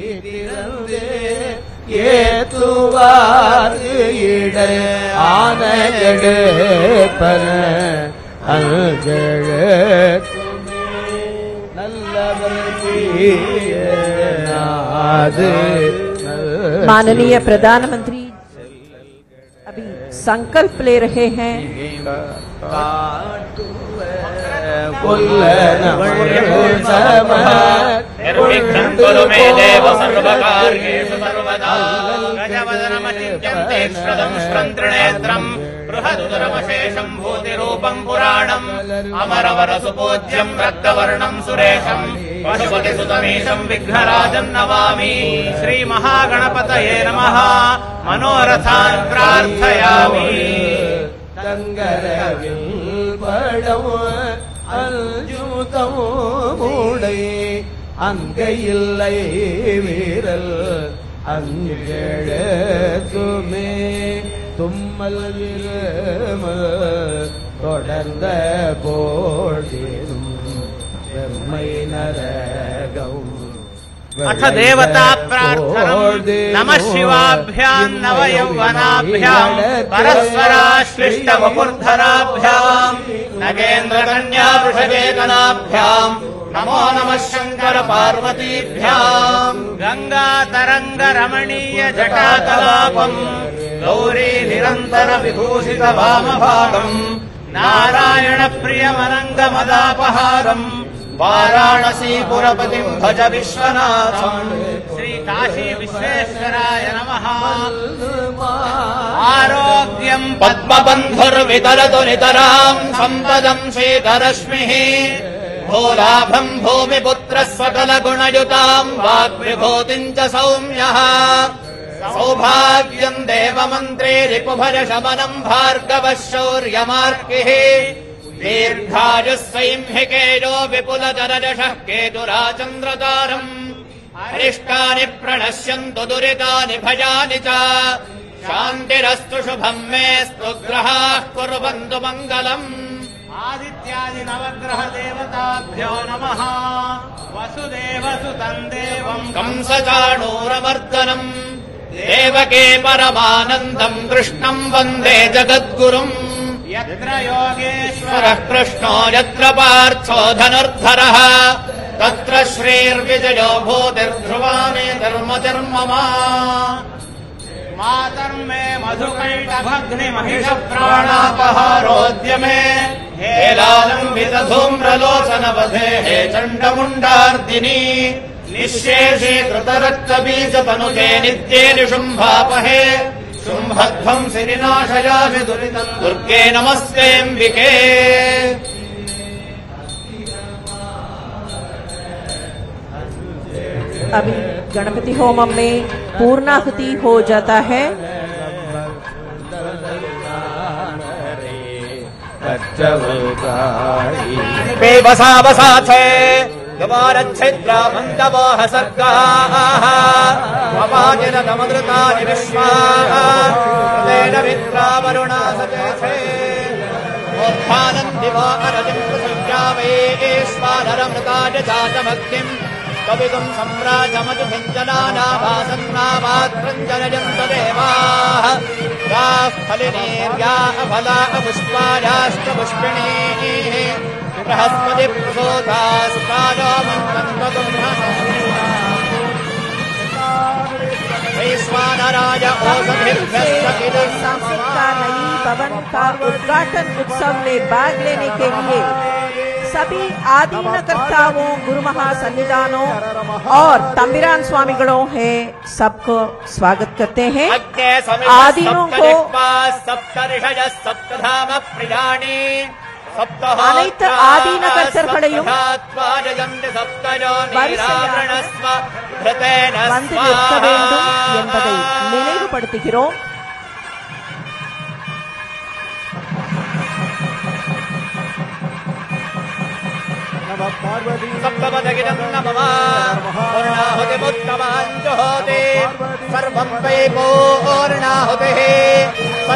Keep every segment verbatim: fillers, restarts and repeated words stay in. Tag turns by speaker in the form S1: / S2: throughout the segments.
S1: ஏத்துவாறு இட ஆனகெடுப்பன அல்கெழு
S2: माननीय प्रधानमंत्री अभी संकल्प ले रहे हैं।
S3: बृहद्दुरमशेषं भूतिरूपं पुराणम् अमरवरसुपूज्यं रक्तवर्णं सुरेशं पशुपतिसुतमीशं विघ्नराजं नमामि। श्रीमहागणपतये नमः। मनोरथान् प्रार्थयामि।
S1: அங்கையில்லை வீரல் அங்கெழுத்துமே தும்மல் விருமல் தொடர்ந்த போதிலும் வெம்மை நரகம்
S3: अथ देवता प्रार्थनम् नमः शिवाभ्याम् नवयौवनाभ्याम् परस्पराश्लिष्टवपुर्धराभ्याम् नगेन्द्रकन्या वृषकेतनाभ्याम् नमो नमः शङ्कर पार्वतीभ्याम् गङ्गातरङ्ग रमणीय जटाकलापम् गौरी निरन्तर विभूषित वामभागम् नारायण प्रियमनङ्गमदापहारम् वाराणसीपुरपतिं भज विश्वनाथम्। श्री काशी विश्वेश्वराय नमः। आरोग्यं पद्मबन्धुर्वितरतु नितरां सम्पदं श्वेतरश्मिः भूलाभं भूमिपुत्रः सकलगुणयुतां वाग्विभूतिं च सौम्यः सौभाग्यं देवमन्त्रे रिपुभज शमनं भार्गवः शौर्यमार्किः दीर्घायुः सैंहिकेयो विपुलजरजषः केतुराचन्द्रतारम् अरिष्टानि प्रणश्यन्तु दुरितानि भयानि च शान्तिरस्तु शुभम् मेऽस्तु ग्रहाः कुर्वन्तु मङ्गलम्। आदित्यादि नवग्रह देवताभ्यो नमः। वसुदेवसुतम् देवम् कंसचाणूरमर्दनम् देवके परमानन्दम् कृष्णम् वन्दे जगद्गुरुम्। यत्र योगेश्वरः कृष्णो यत्र पार्थो धनुर्धरः तत्र श्रीर्विजयो भूतिर्ध्रुवामे धर्मधर्ममा। मातर्मे मधुकैटभग्निमहिषप्राणापहारोद्यमे हेलालम्बित धूम्रलोचनवधे हे चण्डमुण्डार्दिनी निःशेषे कृतरक्तबीजतनुते नित्ये निशुम्भापहे शुम्भध्वंसि विनाशयामि दुरितम् दुर्गे नमस्तेऽम्बिके।
S2: अभी गणपति होमम में पूर्णाहुति हो जाता है।
S3: बेबसा बसाथे द्वारच्छिद्रा मन्दमोह सर्गाः ममाजिन तमदृतानि विश्वाः हृदेन विद्रा वरुणा सचेथे मोत्थानम् दिवो अरतिम् प्रसुज्ञावेश्वानरमृताय जातमग्निम् कवितुम् सम्राजमधुभिञ्जनानाभासन्नामात्रञ्जनयन्त देवाः याः फलिनीर्या अफला पुष्पायाश्च पुष्पिणीः बृहस्पति प्रसोदास्तायो मन्त्रम् वैश्वानराय
S2: सांस्कृतिक का नई भवन का उद्घाटन उत्सव में भाग लेने के लिए सभी आदीनकर्ताओं गुरु महासन्निधानों और तंबिरान स्वामिगणों है सबको स्वागत करते हैं। आदीनों को அனைத்து ஆதீனகர்த்தர்களையும் வந்து நிற்க வேண்டும் என்பதை நினைவுபடுத்துகிறோம்।
S3: सप्तपदगिरं नमः पूर्णाहुतिमुत्तमाञ्जुहोति सर्वं वै पूर्णाहुतिः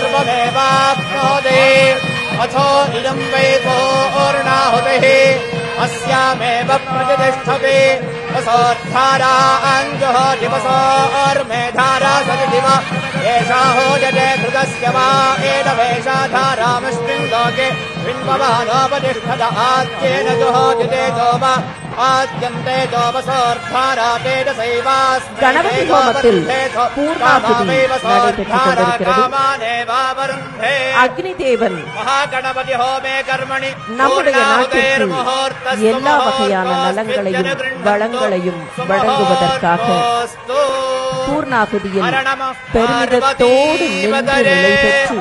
S3: सर्वमेवाप्नोति अथो इदं वै पूर्णाहुतिः अस्यामेव प्रतिष्ठते वसोद्धारा अञ्जुहोति वसोर्मेधारा सदिव एषा होजते कृतस्य वा एनवेषा धारामस्मिन् लोके बिम्बवानोपतिष्ठत आद्येन जुहोति दोम आद्यन्ते दोमसोर्धारा तेजसैवास्मै
S2: गणपति होमத்தில் பூர்ணாகுதி நடைபெற்றுக் கொண்டிருக்கிறது. அக்னிதேவன்
S3: महागणपति होमे कर्मणि
S2: நம்முடைய நாட்டிற்கு எல்லா வகையான நலங்களையும் வளங்களையும் வழங்குவதற்காக பூர்ணாகுதியில் பெருமிதத்தோடு நின்று நிலை பெற்று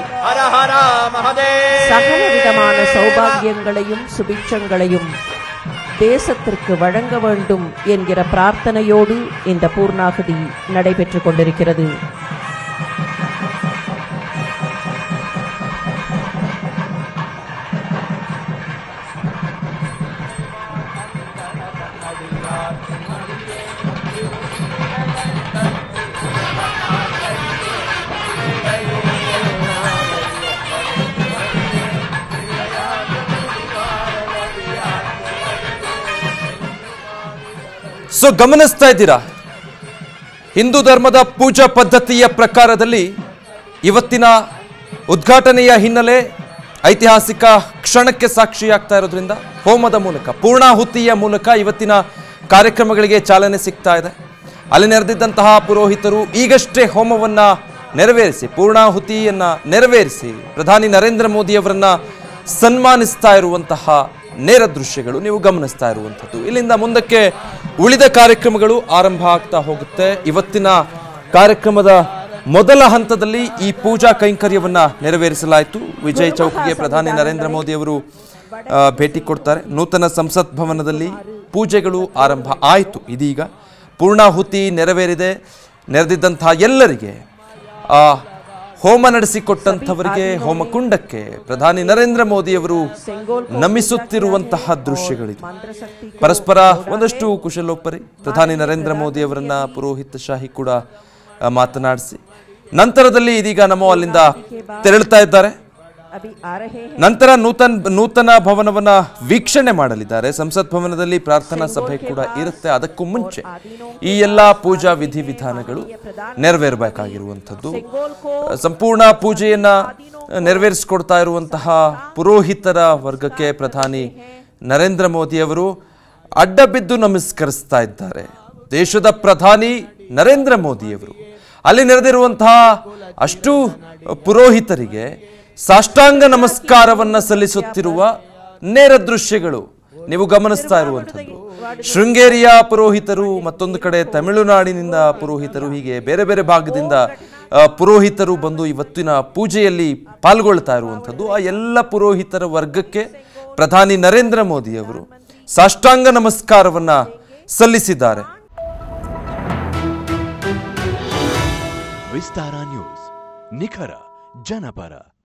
S2: சகல விதமான சௌபாகியங்களையும் சுபிட்சங்களையும் தேசத்திற்கு வழங்க வேண்டும் என்கிற பிரார்த்தனையோடு இந்த பூர்ணாகுதி நடைபெற்றுக் கொண்டிருக்கிறது.
S4: ಸೊ ಗಮನಿಸ್ತಾ ಇದ್ದೀರಾ, ಹಿಂದೂ ಧರ್ಮದ ಪೂಜಾ ಪದ್ಧತಿಯ ಪ್ರಕಾರದಲ್ಲಿ ಇವತ್ತಿನ ಉದ್ಘಾಟನೆಯ ಹಿನ್ನೆಲೆ ಐತಿಹಾಸಿಕ ಕ್ಷಣಕ್ಕೆ ಸಾಕ್ಷಿಯಾಗ್ತಾ ಇರೋದ್ರಿಂದ ಹೋಮದ ಮೂಲಕ, ಪೂರ್ಣಾಹುತಿಯ ಮೂಲಕ ಇವತ್ತಿನ ಕಾರ್ಯಕ್ರಮಗಳಿಗೆ ಚಾಲನೆ ಸಿಗ್ತಾ ಇದೆ. ಅಲ್ಲಿ ನೆರೆದಿದ್ದಂತಹ ಪುರೋಹಿತರು ಈಗಷ್ಟೇ ಹೋಮವನ್ನ ನೆರವೇರಿಸಿ, ಪೂರ್ಣಾಹುತಿಯನ್ನ ನೆರವೇರಿಸಿ ಪ್ರಧಾನಿ ನರೇಂದ್ರ ಮೋದಿಯವರನ್ನ ಸನ್ಮಾನಿಸ್ತಾ ಇರುವಂತಹ ನೇರ ದೃಶ್ಯಗಳು ನೀವು ಗಮನಿಸ್ತಾ ಇರುವಂಥದ್ದು. ಇಲ್ಲಿಂದ ಮುಂದಕ್ಕೆ ಉಳಿದ ಕಾರ್ಯಕ್ರಮಗಳು ಆರಂಭ ಆಗ್ತಾ ಹೋಗುತ್ತೆ. ಇವತ್ತಿನ ಕಾರ್ಯಕ್ರಮದ ಮೊದಲ ಹಂತದಲ್ಲಿ ಈ ಪೂಜಾ ಕೈಂಕರ್ಯವನ್ನ ನೆರವೇರಿಸಲಾಯಿತು. ವಿಜಯ್ ಚೌಕ್ಗೆ ಪ್ರಧಾನಿ ನರೇಂದ್ರ ಮೋದಿ ಅವರು ಭೇಟಿ ಕೊಡ್ತಾರೆ. ನೂತನ ಸಂಸತ್ ಭವನದಲ್ಲಿ ಪೂಜೆಗಳು ಆರಂಭ ಆಯಿತು. ಇದೀಗ ಪೂರ್ಣಾಹುತಿ ನೆರವೇರಿದೆ. ನೆರೆದಿದ್ದಂತಹ ಎಲ್ಲರಿಗೆ ಆ ಹೋಮ ನಡೆಸಿಕೊಟ್ಟಂಥವರಿಗೆ, ಹೋಮಕುಂಡಕ್ಕೆ ಪ್ರಧಾನಿ ನರೇಂದ್ರ ಮೋದಿಯವರು ನಮಿಸುತ್ತಿರುವಂತಹ ದೃಶ್ಯಗಳಿದು. ಪರಸ್ಪರ ಒಂದಷ್ಟು ಕುಶಲೋಪರಿ ಪ್ರಧಾನಿ ನರೇಂದ್ರ ಮೋದಿಯವರನ್ನ ಪುರೋಹಿತ ಶಾಹಿ ಕೂಡ ಮಾತನಾಡಿಸಿ ನಂತರದಲ್ಲಿ ಇದೀಗ ನಮೋ ಅಲ್ಲಿಂದ ತೆರಳುತ್ತಾ ಇದ್ದಾರೆ. ನಂತರ ನೂತನ ನೂತನ ಭವನವನ್ನ ವೀಕ್ಷಣೆ ಮಾಡಲಿದ್ದಾರೆ. ಸಂಸತ್ ಭವನದಲ್ಲಿ ಪ್ರಾರ್ಥನಾ ಸಭೆ ಕೂಡ ಇರುತ್ತೆ. ಅದಕ್ಕೂ ಮುಂಚೆ ಈ ಎಲ್ಲಾ ಪೂಜಾ ವಿಧಿವಿಧಾನಗಳು ನೆರವೇರಬೇಕಾಗಿರುವಂಥದ್ದು. ಸಂಪೂರ್ಣ ಪೂಜೆಯನ್ನ ನೆರವೇರಿಸಿಕೊಡ್ತಾ ಇರುವಂತಹ ಪುರೋಹಿತರ ವರ್ಗಕ್ಕೆ ಪ್ರಧಾನಿ ನರೇಂದ್ರ ಮೋದಿ ಅವರು ಅಡ್ಡ ಬಿದ್ದು ನಮಸ್ಕರಿಸ್ತಾ ಇದ್ದಾರೆ. ದೇಶದ ಪ್ರಧಾನಿ ನರೇಂದ್ರ ಮೋದಿಯವರು ಅಲ್ಲಿ ನೆರೆದಿರುವಂತಹ ಅಷ್ಟು ಪುರೋಹಿತರಿಗೆ ಸಾಷ್ಟಾಂಗ ನಮಸ್ಕಾರವನ್ನ ಸಲ್ಲಿಸುತ್ತಿರುವ ನೇರ ದೃಶ್ಯಗಳು ನೀವು ಗಮನಿಸ್ತಾ ಇರುವಂಥದ್ದು. ಶೃಂಗೇರಿಯ ಪುರೋಹಿತರು, ಮತ್ತೊಂದು ಕಡೆ ತಮಿಳುನಾಡಿನಿಂದ ಪುರೋಹಿತರು, ಹೀಗೆ ಬೇರೆ ಬೇರೆ ಭಾಗದಿಂದ ಪುರೋಹಿತರು ಬಂದು ಇವತ್ತಿನ ಪೂಜೆಯಲ್ಲಿ ಪಾಲ್ಗೊಳ್ತಾ ಇರುವಂಥದ್ದು. ಆ ಎಲ್ಲ ಪುರೋಹಿತರ ವರ್ಗಕ್ಕೆ ಪ್ರಧಾನಿ ನರೇಂದ್ರ ಮೋದಿ ಅವರು ಸಾಷ್ಟಾಂಗ ನಮಸ್ಕಾರವನ್ನ ಸಲ್ಲಿಸಿದ್ದಾರೆ.
S5: ವಿಸ್ತಾರ ನ್ಯೂಸ್, ನಿಖರ ಜನಪರ.